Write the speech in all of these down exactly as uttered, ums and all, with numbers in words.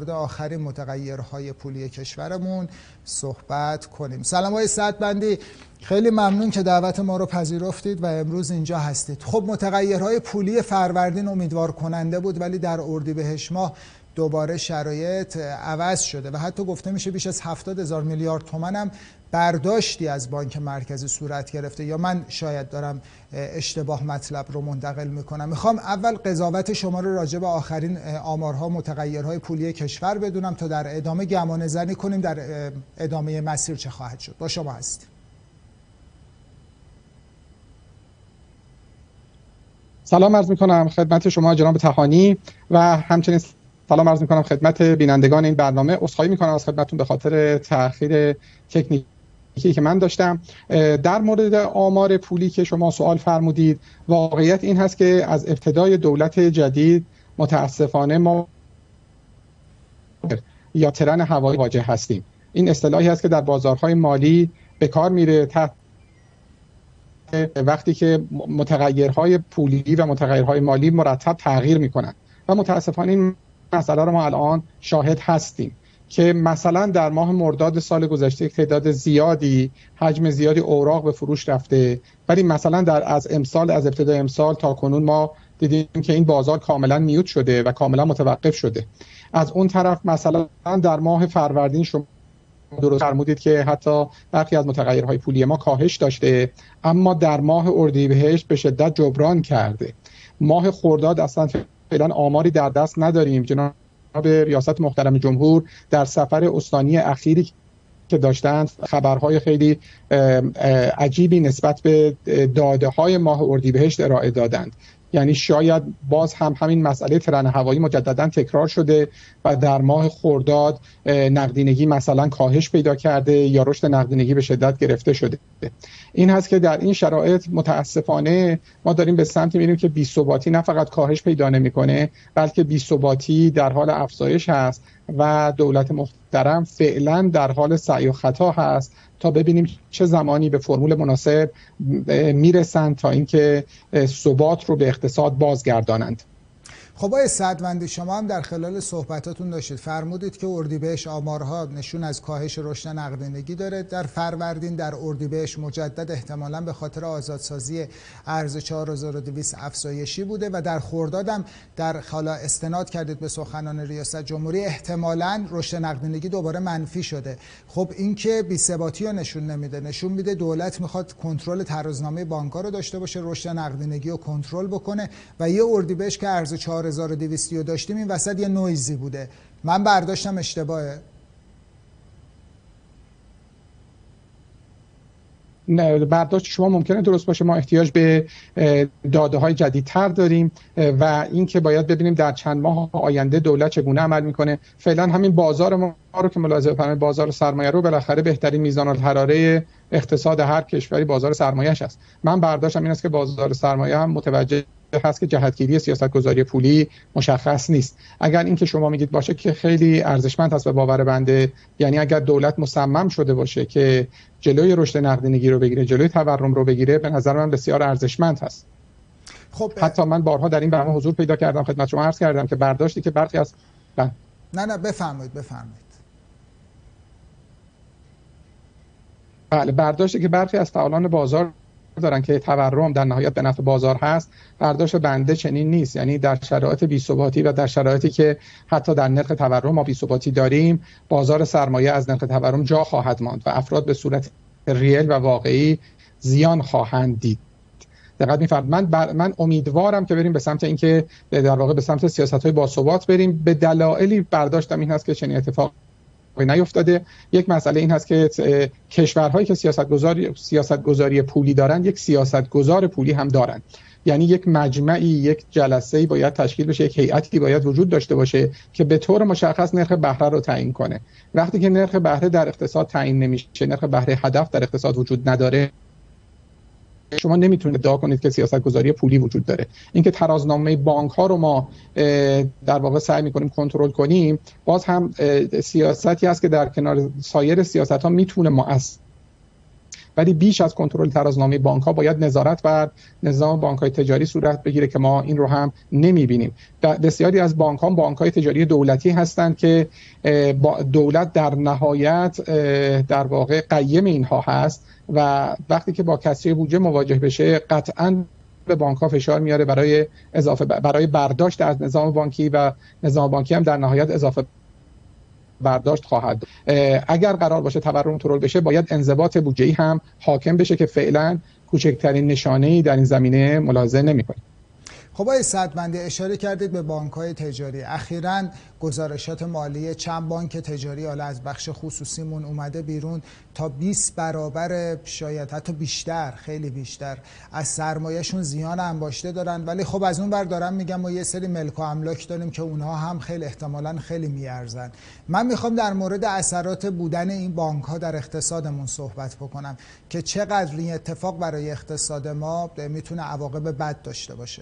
مورد آخرین متغیرهای پولی کشورمون صحبت کنیم. سلام آقای سعدبندی، خیلی ممنون که دعوت ما رو پذیرفتید و امروز اینجا هستید. خب متغیرهای پولی فروردین امیدوار کننده بود، ولی در اردیبهشت ماه دوباره شرایط عوض شده و حتی گفته میشه بیش از هفتاد هزار میلیارد تومان هم برداشتی از بانک مرکزی صورت گرفته، یا من شاید دارم اشتباه مطلب رو منتقل میکنم. میخوام اول قضاوت شما رو راجع به آخرین آمارها متغیرهای پولی کشور بدونم تا در ادامه گمان زنی کنیم در ادامه مسیر چه خواهد شد. با شما هستیم. سلام عرض میکنم خدمت شما جناب تهانی و همچنین سلام عرض میکنم خدمت بینندگان این برنامه. عذرخواهی میکنم از خدمتتون به خاطر تأخیر تکنیکی که من داشتم. در مورد آمار پولی که شما سوال فرمودید، واقعیت این هست که از ابتدای دولت جدید متاسفانه ما یا ترن هوایی واجه هستیم. این اصطلاحی هست که در بازارهای مالی به کار میره تحت وقتی که متغیرهای پولی و متغیرهای مالی مرتب تغییر میکنن و متاسفانه این مسئله رو ما الان شاهد هستیم که مثلا در ماه مرداد سال گذشته یک تعداد زیادی حجم زیادی اوراق به فروش رفته، ولی مثلا در از امسال از ابتدای امسال تا کنون ما دیدیم که این بازار کاملا میوت شده و کاملا متوقف شده. از اون طرف مثلا در ماه فروردین شما درست فرمودید که حتی برخی از متغیرهای پولی ما کاهش داشته، اما در ماه اردیبهشت به شدت جبران کرده. ماه خرداد اصلا فعلا آماری در دست نداریم. جناب ریاست محترم جمهور در سفر استانی اخیری که داشتند خبرهای خیلی عجیبی نسبت به داده های ماه اردیبهشت ارائه دادند. یعنی شاید باز هم همین مسئله ترن هوایی مجددا تکرار شده و در ماه خرداد نقدینگی مثلا کاهش پیدا کرده یا رشد نقدینگی به شدت گرفته شده. این هست که در این شرایط متاسفانه ما داریم به سمتی میریم که بی‌ثباتی نه فقط کاهش پیدا نمیکنه، بلکه بی‌ثباتی در حال افزایش هست و دولت محترم فعلا در حال سعی و خطا هست تا ببینیم چه زمانی به فرمول مناسب میرسند تا اینکه ثبات رو به اقتصاد بازگردانند. خب آقای سعدبندی، شما هم در خلال صحبتاتون داشتید فرمودید که اردیبهشت آمارها نشون از کاهش رشد نقدینگی داره. در فروردین در اردیبهشت مجدد احتمالاً به خاطر آزادسازی ارز چهار هزار و دویست افزایشی بوده و در خرداد هم در حالا استناد کردید به سخنان ریاست جمهوری احتمالاً رشد نقدینگی دوباره منفی شده. خب این که بی‌ثباتی رو نشون نمیده، نشون میده دولت میخواد کنترل ترازنامه بانک‌ها رو داشته باشه، رشد نقدینگی رو کنترل بکنه و یه اردیبهشت که ارز چهار هزار و دویست رو داشتیم این وسط یه نویزی بوده. من برداشتم اشتباهه؟ نه، برداشت شما ممکنه درست باشه. ما احتیاج به داده های جدیدتر داریم و این که باید ببینیم در چند ماه آینده دولت چگونه عمل میکنه. فعلا همین بازار ما رو که ملاحظه بفرمایید، بازار سرمایه رو بالاخره بهترین میزان الحراره اقتصاد هر کشوری بازار سرمایه‌اش است. من برداشتم این است که بازار سرمایه هم متوجه هست که جهتگیری سیاستگذاری پولی مشخص نیست. اگر این که شما میگید باشه که خیلی ارزشمند هست به باور بنده، یعنی اگر دولت مصمم شده باشه که جلوی رشد نقدینگی رو بگیره، جلوی تورم رو بگیره، به نظر من بسیار ارزشمند هست. خب حتی من بارها در این برنامه حضور پیدا کردم، خدمت شما عرض کردم که برداشتی که برخی از نه نه نه بفرمایید بفرمایید بله برداشتی که برخی از فعالان بازار دارن که تورم در نهایت به نفع بازار هست، برداشت بنده چنین نیست. یعنی در شرایط بی‌ثباتی و در شرایطی که حتی در نرخ تورم ما بی‌ثباتی داریم، بازار سرمایه از نرخ تورم جا خواهد ماند و افراد به صورت ریل و واقعی زیان خواهند دید. دقت می‌فرمایید. من بر... من امیدوارم که بریم به سمت اینکه در واقع به سمت سیاست‌های باثبات بریم. به دلایلی برداشتم این هست که چنین اتفاق نیفتاده. یک مسئله این هست که کشورهایی که سیاستگذاری سیاستگذاری پولی دارند یک سیاستگزار پولی هم دارند. یعنی یک مجمعی، یک جلسه‌ای باید تشکیل بشه، یک هیئتی باید وجود داشته باشه که به طور مشخص نرخ بهره رو تعیین کنه. وقتی که نرخ بهره در اقتصاد تعیین نمیشه، نرخ بهره هدف در اقتصاد وجود نداره، شما نمیتونید ادعا کنید که سیاستگذاری پولی وجود داره. اینکه ترازنامه بانک ها رو ما در واقع سعی میکنیم کنترل کنیم، باز هم سیاستی است که در کنار سایر سیاست ها میتونه مؤثر ولی بیش از کنترل ترازنامه بانک ها باید نظارت بر نظام بانک های تجاری صورت بگیره که ما این رو هم نمیبینیم. بسیاری از بانک ها بانک های تجاری دولتی هستند که دولت در نهایت در واقع قیم اینها هست و وقتی که با کسری بودجه مواجه بشه قطعاً به بانک ها فشار میاره برای اضافه برای برداشت از نظام بانکی و نظام بانکی هم در نهایت اضافه برداشت خواهد. اگر قرار باشه تورم کنترل بشه باید انضباط بودجه‌ای هم حاکم بشه که فعلا کوچکترین نشانه‌ای در این زمینه ملاحظه نمی‌کنیم. خب آقای سعدبندی اشاره کردید به بانک‌های تجاری. اخیراً گزارشات مالی چند بانک تجاری حالا از بخش خصوصیمون اومده بیرون تا بیست برابر شاید حتی بیشتر، خیلی بیشتر از سرمایه‌شون زیان انباشته دارن، ولی خب از اون ور دارم میگم ما یه سری ملک و املاک داریم که اونها هم خیلی احتمالاً خیلی میارزن. من میخوام در مورد اثرات بودن این بانک‌ها در اقتصادمون صحبت بکنم که چقدر این اتفاق برای اقتصاد ما میتونه عواقب بد داشته باشه.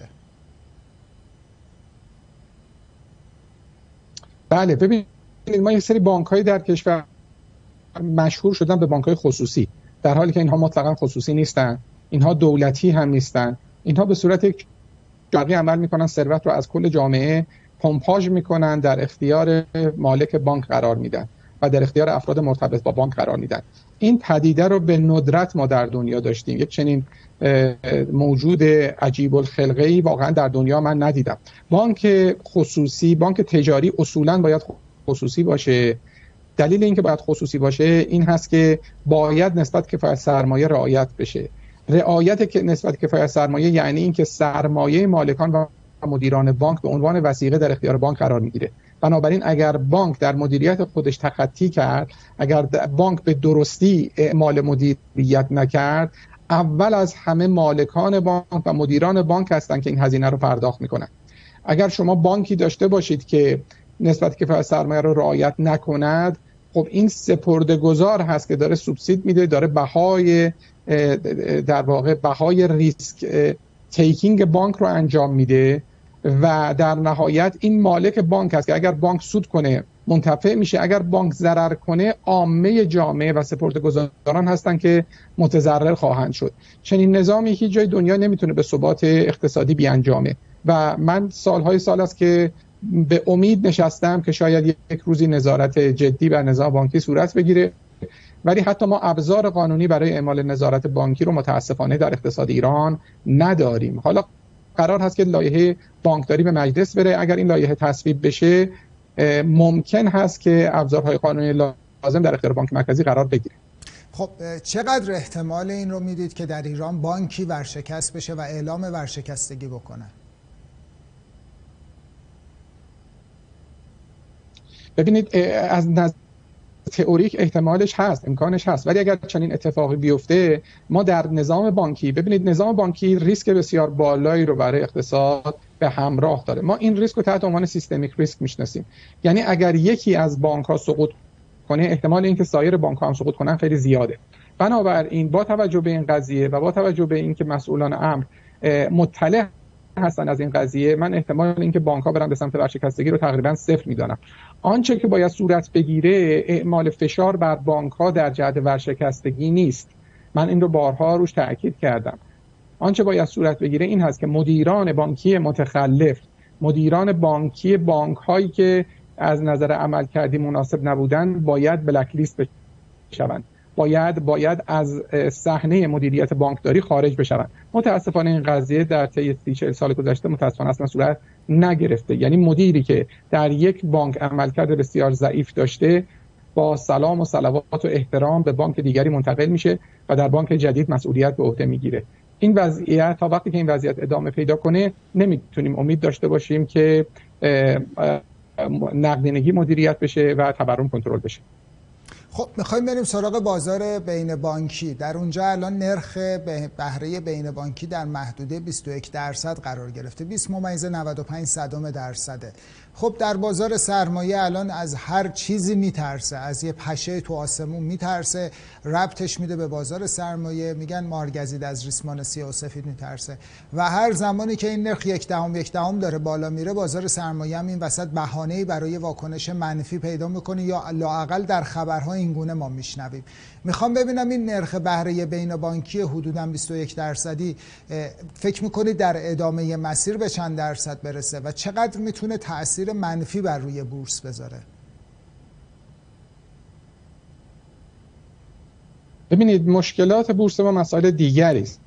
بله، ببینید ما یک سری بانک‌های در کشور مشهور شدن به بانک‌های خصوصی، در حالی که اینها مطلقاً خصوصی نیستن، اینها دولتی هم نیستن. اینها به صورت یک جاری عمل میکنن، ثروت رو از کل جامعه پمپاژ میکنن، در اختیار مالک بانک قرار میدن و در اختیار افراد مرتبط با بانک قرار میدن. این پدیده رو به ندرت ما در دنیا داشتیم. یک چنین موجود عجیب الخلقه‌ای واقعا در دنیا من ندیدم. بانک خصوصی، بانک تجاری اصولاً باید خصوصی باشه. دلیل اینکه باید خصوصی باشه این هست که باید نسبت کفایت سرمایه رعایت بشه. رعایت که نسبت کفایت سرمایه یعنی اینکه سرمایه مالکان و مدیران بانک به عنوان وثیقه در اختیار بانک قرار میگیره. بنابراین اگر بانک در مدیریت خودش تخطی کرد، اگر بانک به درستی اعمال مدیریت نکرد، اول از همه مالکان بانک و مدیران بانک هستند که این هزینه رو پرداخت میکنن. اگر شما بانکی داشته باشید که نسبت کفایت سرمایه رو رعایت نکند، خب این سپرده‌گذار هست که داره سوبسید میده، داره بهای در واقع بهای ریسک تیکینگ بانک رو انجام میده و در نهایت این مالک بانک هست که اگر بانک سود کنه منتفع میشه، اگر بانک ضرر کنه عامه جامعه و سپرده‌گذاران هستن که متضرر خواهند شد. چنین نظامی هیچ جای دنیا نمیتونه به ثبات اقتصادی بیانجامه و من سالهای سال است که به امید نشستم که شاید یک روزی نظارت جدی بر نظام بانکی صورت بگیره، ولی حتی ما ابزار قانونی برای اعمال نظارت بانکی رو متاسفانه در اقتصاد ایران نداریم. حالا قرار هست که لایحه بانکداری به مجلس بره. اگر این لایحه تصویب بشه ممکن هست که ابزارهای قانونی لازم در اختیار بانک مرکزی قرار بگیره. خب چقدر احتمال این رو میدید که در ایران بانکی ورشکست بشه و اعلام ورشکستگی بکنه؟ ببینید از نظر تئوریک احتمالش هست، امکانش هست، ولی اگر چنین اتفاقی بیفته ما در نظام بانکی، ببینید نظام بانکی ریسک بسیار بالایی رو برای اقتصاد به همراه داره. ما این ریسک رو تحت عنوان سیستمیک ریسک میشناسیم. یعنی اگر یکی از بانک ها سقوط کنه احتمال اینکه سایر بانک ها هم سقوط کنن خیلی زیاده. بنابراین با توجه به این قضیه و با توجه به اینکه مسئولان امر مطلع هستن از این قضیه، من احتمال اینکه بانک ها برن به سمت ورشکستگی رو تقریبا صفر میدانم. آنچه که باید صورت بگیره اعمال فشار بر بانک ها در جهت ورشکستگی نیست. من این رو بارها روش تاکید کردم. آنچه باید صورت بگیره این هست که مدیران بانکی متخلف، مدیران بانکی بانک هایی که از نظر عملکردی مناسب نبودن باید بلک لیست بشوند. باید باید از صحنه مدیریت بانکداری خارج بشوند. متاسفانه این قضیه در طی سی چهل سال گذشته متاسفانه اصلا صورت نگرفته. یعنی مدیری که در یک بانک عملکرد بسیار ضعیف داشته با سلام و صلوات و احترام به بانک دیگری منتقل میشه و در بانک جدید مسئولیت به عهده میگیره. این وضعیت تا وقتی که این وضعیت ادامه پیدا کنه نمیتونیم امید داشته باشیم که نقدینگی مدیریت بشه و تورم کنترل بشه. خب میخوایم بریم سراغ بازار بین بانکی. در اونجا الان نرخ بهره بین بانکی در محدوده بیست و یک درصد قرار گرفته، بیست ممیز نود و پنج صدم درصده. خب در بازار سرمایه الان از هر چیزی میترسه، از یه پشه تو آسمون میترسه، ربطش میده به بازار سرمایه، میگن مارگزید از ریسمان سیاه و سفید میترسه و هر زمانی که این نرخ یک دهم یک دهم داره بالا میره، بازار سرمایه هم این وسط بهانه‌ای برای واکنش منفی پیدا میکنه یا لااقل در خبرها این گونه ما میشنویم. میخوام ببینم این نرخ بهره بین بانکی حدوداً بیست و یک درصدی فکر میکنید در ادامه مسیر به چند درصد برسه و چقدر میتونه تأثیر منفی بر روی بورس بذاره؟ ببینید، مشکلات بورس ما مسائل دیگری است.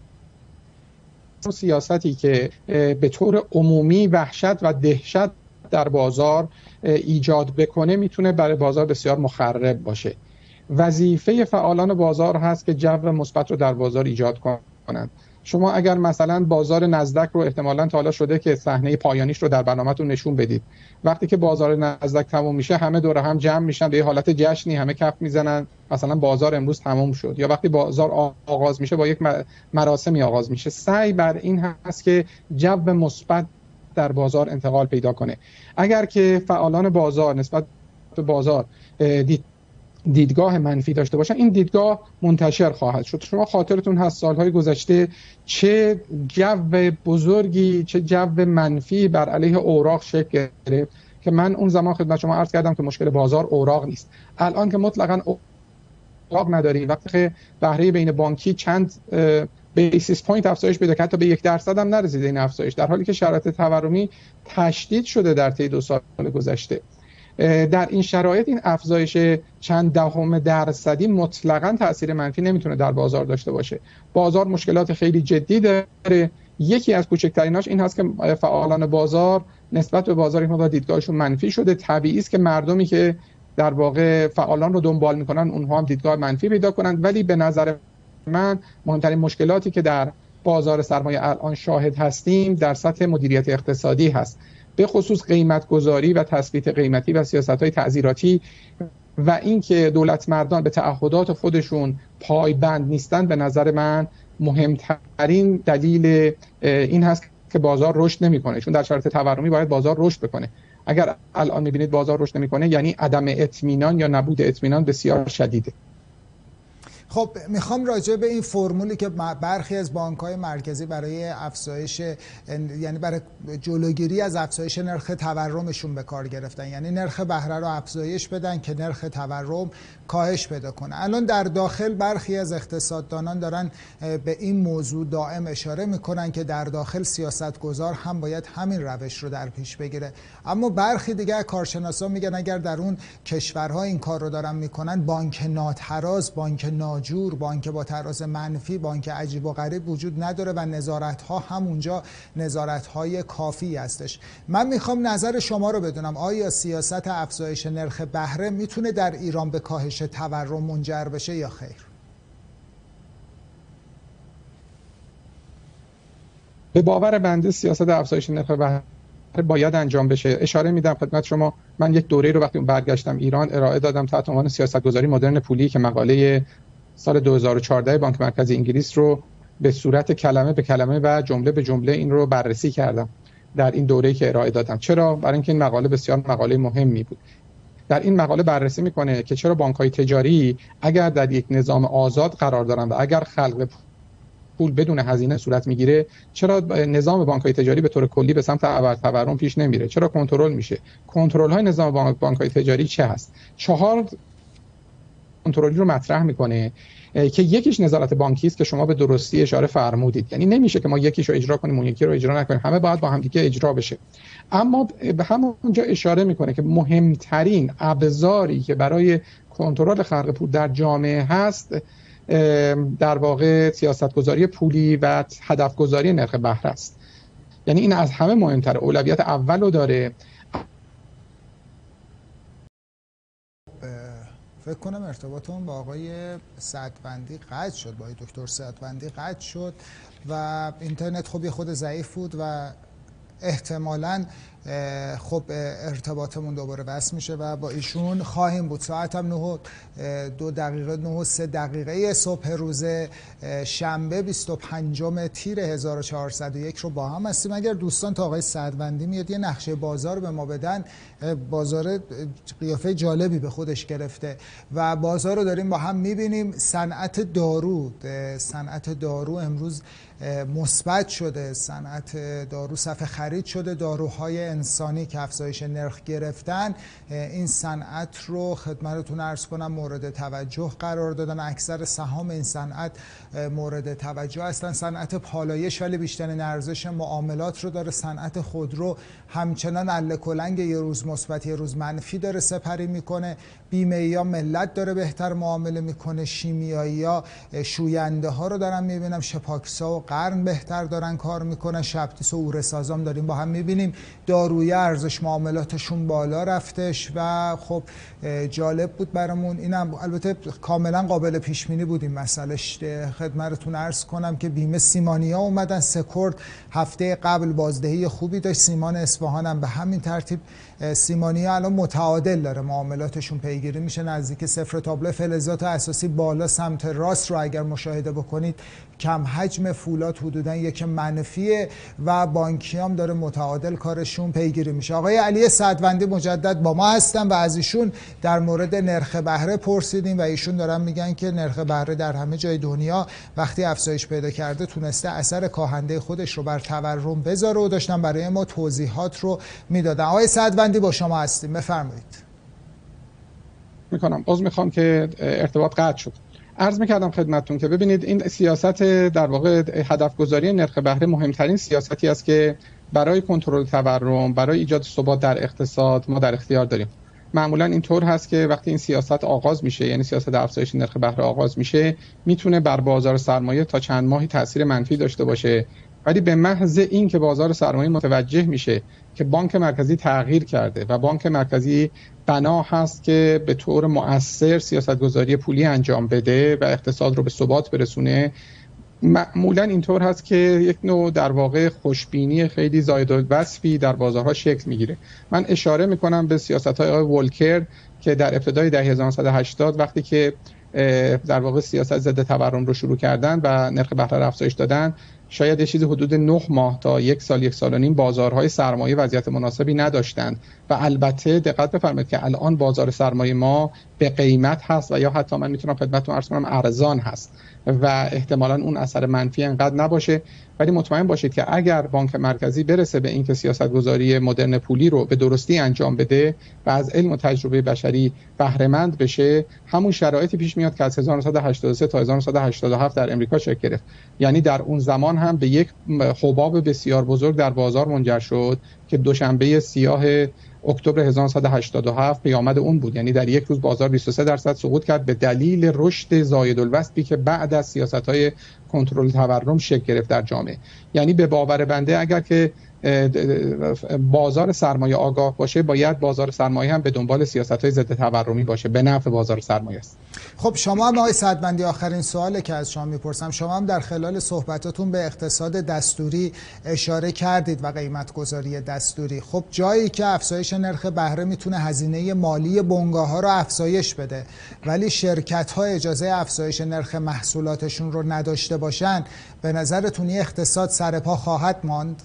سیاستی که به طور عمومی وحشت و دهشت در بازار ایجاد بکنه میتونه برای بازار بسیار مخرب باشه. وظیفه فعالان بازار هست که جو مثبت رو در بازار ایجاد کنند. شما اگر مثلا بازار نزدک رو احتمالاً تا حالا شده که صحنه پایانیش رو در برنامه‌تون نشون بدید، وقتی که بازار نزدک تموم میشه همه دور هم جمع میشن، به یه حالت جشنی همه کف میزنن، مثلا بازار امروز تموم شد. یا وقتی بازار آغاز میشه با یک مراسمی آغاز میشه. سعی بر این هست که جو مثبت در بازار انتقال پیدا کنه. اگر که فعالان بازار نسبت به بازار دید دیدگاه منفی داشته باشن، این دیدگاه منتشر خواهد شد. شما خاطرتون هست سالهای گذشته چه جو بزرگی، چه جو منفی بر علیه اوراق شکل گرفت که من اون زمان خدمت شما عرض کردم که مشکل بازار اوراق نیست. الان که مطلقاً اوراق نداریم، وقتی که بهره بین بانکی چند بیسیس پوینت افزایش پیدا کرد، تا به یک درصد هم نرسیده این افزایش، در حالی که شرایط تورمی تشدید شده در طی دو سال گذشته. در این شرایط این افزایش چند دهم درصدی مطلقاً تأثیر منفی نمیتونه در بازار داشته باشه. بازار مشکلات خیلی جدی داره. یکی از کوچکتریناش این هست که فعالان بازار نسبت به بازار این مقدار دیدگاهشون منفی شده. طبیعی است که مردمی که در واقع فعالان رو دنبال میکنن اونها هم دیدگاه منفی پیدا کنند. ولی به نظر من مهمترین مشکلاتی که در بازار سرمایه الان شاهد هستیم در سطح مدیریت اقتصادی هست، به خصوص قیمت گذاری و تثبیت قیمتی و سیاست‌های تعزیراتی و اینکه دولت مردان به تعهدات خودشون پایبند نیستند. به نظر من مهمترین دلیل این هست که بازار رشد نمی‌کنه، چون در شرایط تورمی باید بازار رشد بکنه. اگر الان می‌بینید بازار رشد نمی‌کنه یعنی عدم اطمینان یا نبود اطمینان بسیار شدیده. خب میخوام راجع به این فرمولی که برخی از بانک‌های مرکزی برای افزایش، یعنی برای جلوگیری از افزایش نرخ تورمشون به کار گرفتن، یعنی نرخ بهره رو افزایش بدن که نرخ تورم کاهش پیدا کنه. الان در داخل برخی از اقتصاددانان دارن به این موضوع دائم اشاره میکنن که در داخل سیاستگزار هم باید همین روش رو در پیش بگیره، اما برخی دیگه کارشناسا میگن اگر در اون کشورها این کار رو دارن میکنن، بانک ناتراز، بانک ناجور، بانک با تراز منفی، بانک عجیب و غریب وجود نداره و نظارت ها هم اونجا نظارت های کافی هستش. من میخوام نظر شما رو بدونم، آیا سیاست افزایش نرخ بهره میتونه در ایران به کاهش تورم منجر بشه یا خیر؟ به باور بنده سیاست افزایش نرخ بهره باید انجام بشه. اشاره میدم خدمت شما، من یک دوره رو وقتی برگشتم ایران ارائه دادم تحت عنوان سیاستگذاری مدرن پولی که مقاله سال دو هزار و چهارده بانک مرکزی انگلیس رو به صورت کلمه به کلمه و جمله به جمله این رو بررسی کردم در این دوره‌ای که ارائه دادم. چرا؟ برای اینکه این مقاله بسیار مقاله مهمی بود. در این مقاله بررسی میکنه که چرا بانک‌های تجاری اگر در یک نظام آزاد قرار دارند و اگر خلق پول بدون هزینه صورت میگیره، چرا نظام بانک‌های تجاری به طور کلی به سمت تورم پیش نمیره؟ چرا کنترل میشه؟ کنترل‌های نظام بانک‌های تجاری چه هست؟ چهار کنترلی رو مطرح میکنه که یکیش نظارت بانکی است که شما به درستی اشاره فرمودید، یعنی نمیشه که ما یکیش رو اجرا کنیم اون یکی رو اجرا نکنیم، همه باید با هم دیگه اجرا بشه. اما به همونجا اشاره میکنه که مهمترین ابزاری که برای کنترل خلق پول در جامعه هست در واقع سیاستگذاری پولی و هدفگذاری نرخ بهره است. یعنی این از همه مهمتره، اولویت اول رو داره. فکر کنم ارتباطمون با آقای سعدوندی قطع شد، با آقای دکتر سعدوندی قطع شد و اینترنت خب یه خود ضعیف بود و احتمالاً خب ارتباطمون دوباره وصل میشه و با ایشون خواهیم بود. ساعت هم نه و دو دقیقه نه و سه دقیقه صبح روز شنبه بیست و پنجم تیر هزار و چهارصد و یک رو با هم هستیم. اگر دوستان تا آقای سعدوندی میاد یه نقشه بازار به ما بدن، بازار قیافه جالبی به خودش گرفته و بازار رو داریم با هم میبینیم. صنعت دارو صنعت دارو امروز مثبت شده، صنعت دارو صف خرید شده، داروهای انسانی که افزایش نرخ گرفتن این صنعت رو خدمتتون عرض کنم مورد توجه قرار دادن. اکثر سهام این صنعت مورد توجه هستن. صنعت پالایش ولی بیشترین ارزش معاملات رو داره. صنعت خودرو همچنان اله کلنگ، یه روز مثبت یه روز منفی داره سپری میکنه. بیمه‌ای‌ها ملت داره بهتر معامله میکنه. شیمیایی‌ها شوینده ها رو دارن میبینم، شپاکسا و قرن بهتر دارن کار میکنن. شبتیس و اورسازام داریم با هم میبینیم. دارویی ارزش معاملاتشون بالا رفتش و خب جالب بود برامون. اینم البته کاملا قابل پیش بینی بود این مسئلهش. خدمتتون عرض کنم که بیمه سیمانیا اومدن، سکورد هفته قبل بازدهی خوبی داشت. سیمان اصفهان هم به همین ترتیب. سیمانیا الان متعادل داره معاملاتشون پیگیری میشه، نزدیک صفر. تابلو فلزات اساسی بالا سمت راست رو اگر مشاهده بکنید کم حجم، فولاد حدودا یک منفیه و بانکی هم داره متعادل کارشون پیگیری میشه. آقای علی سعدوندی مجدد با ما هستن و از ایشون در مورد نرخ بهره پرسیدیم و ایشون دارن میگن که نرخ بهره در همه جای دنیا وقتی افزایش پیدا کرده تونسته اثر کاهنده خودش رو بر تورم بذاره و داشتن برای ما توضیحات رو میدادن. آقای سعدوندی با شما هستیم، بفرمایید. میکنم عذر میخوام که ارتباط قطع شد. عرض میکردم خدمتتون که ببینید این سیاست در واقع هدف گذاری نرخ بهره مهمترین سیاستی است که برای کنترل تورم، برای ایجاد ثبات در اقتصاد ما در اختیار داریم. معمولا اینطور هست که وقتی این سیاست آغاز میشه، یعنی سیاست افزایش نرخ بهره آغاز میشه، میتونه بر بازار سرمایه تا چند ماهی تاثیر منفی داشته باشه، ولی به محض این که بازار سرمایه متوجه میشه که بانک مرکزی تغییر کرده و بانک مرکزی بنا هست که به طور مؤثر سیاستگذاری پولی انجام بده و اقتصاد رو به ثبات برسونه، معمولا اینطور هست که یک نوع در واقع خوشبینی خیلی زایدالوصفی در بازارها شکل میگیره. من اشاره میکنم به سیاست‌های آقای ولکر که در ابتدای دهه هزار و نهصد و هشتاد وقتی که در واقع سیاست ضد تورم رو شروع کردن و نرخ بهره افزایش دادن، شاید یه چیز حدود نه ماه تا یک سال یک سال و نیم بازارهای سرمایه وضعیت مناسبی نداشتند و البته دقت بفرمایید که الان بازار سرمایه ما به قیمت هست و یا حتی من میتونم خدمتتون عرض کنم ارزان هست و احتمالاً اون اثر منفی انقدر نباشه. ولی مطمئن باشید که اگر بانک مرکزی برسه به اینکه سیاستگذاری مدرن پولی رو به درستی انجام بده و از علم و تجربه بشری بهره مند بشه، همون شرایطی پیش میاد که از هزار و نهصد و هشتاد و سه تا هزار و نهصد و هشتاد و هفت در امریکا شکل گرفت. یعنی در اون زمان هم به یک حباب بسیار بزرگ در بازار منجر شد که دوشنبه سیاه اکتبر هزار و نهصد و هشتاد و هفت پیامد اون بود. یعنی در یک روز بازار بیست و سه درصد سقوط کرد به دلیل رشد زایدالوصفی که بعد از سیاست‌های کنترل تورم شکل گرفت در جامعه. یعنی به باور بنده اگر که بازار سرمایه آگاه باشه، باید بازار سرمایه هم به دنبال سیاست‌های ضد تورمی باشه، به نفع بازار سرمایه است. خب شما هم آقای سعدوندی، آخرین سوالی که از شما میپرسم، شما هم در خلال صحبتاتون به اقتصاد دستوری اشاره کردید و قیمت گذاری دستوری. خب جایی که افزایش نرخ بهره میتونه هزینه مالی بنگاه‌ها رو افزایش بده ولی شرکت‌ها اجازه افزایش نرخ محصولاتشون رو نداشته باشن، به نظرتون اقتصاد سر پا خواهد ماند؟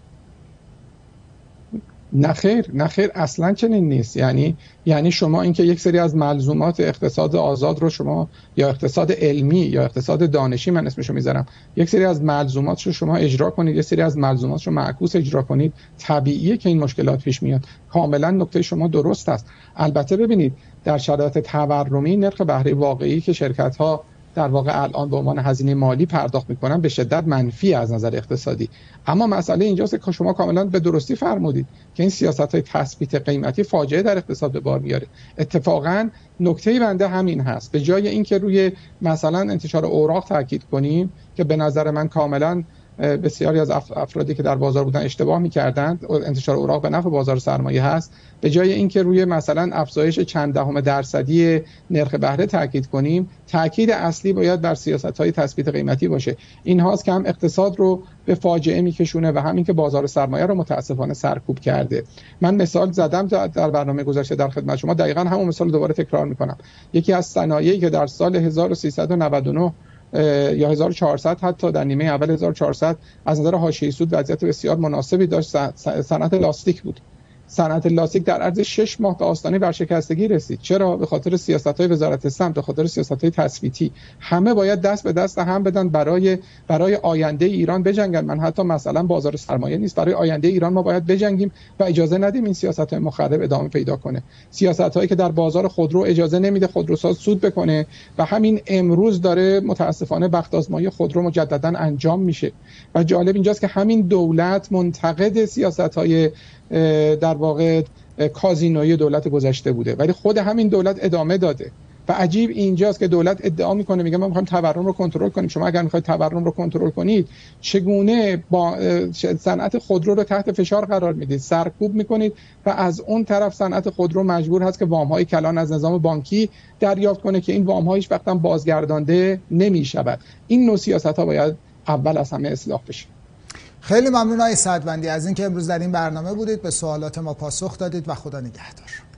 نه خیر، نه خیر، اصلا چنین نیست. یعنی یعنی شما اینکه یک سری از ملزومات اقتصاد آزاد رو شما یا اقتصاد علمی یا اقتصاد دانشی من اسمشو میذارم، یک سری از ملزومات رو شما اجرا کنید، یک سری از ملزومات رو معکوس اجرا کنید، طبیعیه که این مشکلات پیش میاد. کاملا نکته شما درست است. البته ببینید در شرایط تورمی نرخ بهره واقعی که شرکت ها در واقع الان به عنوان هزینه مالی پرداخت میکنن به شدت منفی از نظر اقتصادی. اما مسئله اینجاست که شما کاملا به درستی فرمودید که این سیاست‌های تثبیت قیمتی فاجعه در اقتصاد به بار میاره. اتفاقا نکته بنده همین هست، به جای اینکه روی مثلا انتشار اوراق تاکید کنیم که به نظر من کاملا بسیاری از افرادی که در بازار بودن اشتباه می‌کردند، انتشار اوراق به نفع بازار سرمایه هست، به جای اینکه روی مثلا افزایش چند دهم درصدی نرخ بهره تاکید کنیم، تاکید اصلی باید بر سیاست‌های تثبیت قیمتی باشه. این هاست که هم اقتصاد رو به فاجعه میکشونه و همین که بازار سرمایه رو متاسفانه سرکوب کرده. من مثال زدم در برنامه گذشته در خدمت شما، دقیقاً همون مثال رو دوباره تکرار می‌کنم. یکی از صنایعی که در سال هزار و سیصد و نود و نه یا هزار و چهارصد حتی در نیمه اول هزار و چهارصد از نظر حاشیه‌ای سود وضعیت بسیار مناسبی داشت، صنعت لاستیک بود. صنعت لاستیک در عرض شش ماه به آستانه ورشکستگی رسید. چرا؟ به خاطر سیاست‌های وزارت سمت، به خاطر سیاست‌های تثبیتی. همه باید دست به دست هم بدن برای برای آینده ایران بجنگن. من حتی مثلا بازار سرمایه نیست، برای آینده ایران ما باید بجنگیم و اجازه ندیم این سیاست‌های مخرب ادامه پیدا کنه. سیاست‌هایی که در بازار خودرو اجازه نمیده خودروساز سود بکنه و همین امروز داره متاسفانه بخت آزمایی خودرو مجددا انجام میشه. و جالب اینجاست که همین دولت منتقد سیاست‌های در واقع کازینوی دولت گذشته بوده، ولی خود همین دولت ادامه داده. و عجیب اینجاست که دولت ادعا میکنه، میگه ما میخوایم تورم رو کنترل کنیم. شما اگر میخواید تورم رو کنترل کنید، چگونه با صنعت خودرو رو تحت فشار قرار میدید، سرکوب میکنید و از اون طرف صنعت خودرو مجبور هست که وام‌های کلان از نظام بانکی دریافت کنه که این وام‌ها هیچ وقت هم بازگردانده نمیشود. این نوع سیاست‌ها باید اول از همه اصلاح بشه. خیلی ممنون آقای سعدبندی از اینکه امروز در این برنامه بودید، به سوالات ما پاسخ دادید و خدا نگهدار.